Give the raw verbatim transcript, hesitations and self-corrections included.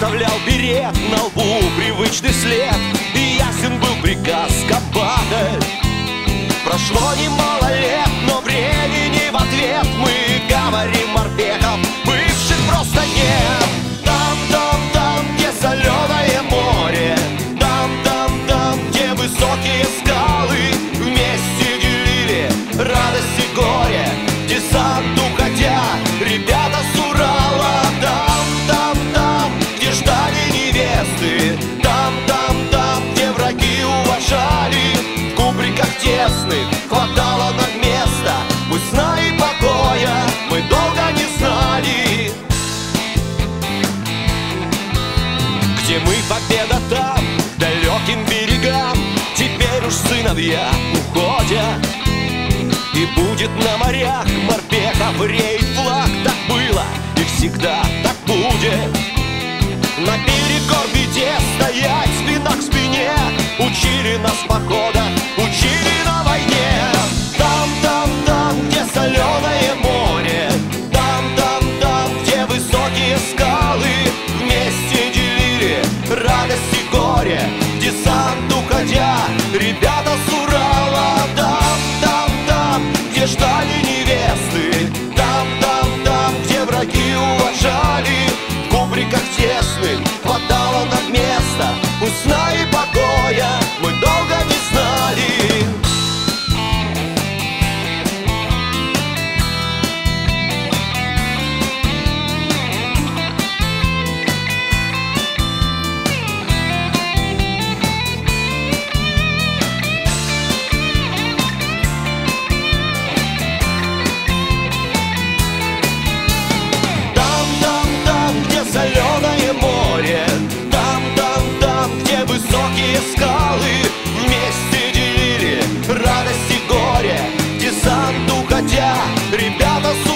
оставлял берет на лбу привычный след, и ясен был приказ комбата. Прошло немало лет, но времени в ответ мы говорим морпехов, бывших просто нет. Там, там, там, где соленое море, там, там, там, где высокие скалы, вместе делили радость и горе, десант уходя, ребята с Урала. Там, там, там, где ждали невесты, там, там, там, где враги уважали, в кубриках тесных хватало нам места. Пусть сна и покоя мы долго не знали. Где мы, победа там, к далеким берегам, теперь уж сыновья уходят. И будет на морях морпехов реет флаг. Так было и всегда так будет. На перекор беде стоять спина к спине учили нас похода, учили на войне. Там, там, там, где соленое море, там, там, там, где высокие скалы, вместе делили радость и горе, десант уходя, ребята с Урала. Там, там, там, где ждали невесты, там, там, там, где враги уважали, в кубриках тесных хватало нам места. Пусть сна и покоя мы долго не знали. Соленое море, там, там, там, где высокие скалы, вместе делили радость и горе, десант уходя, ребята с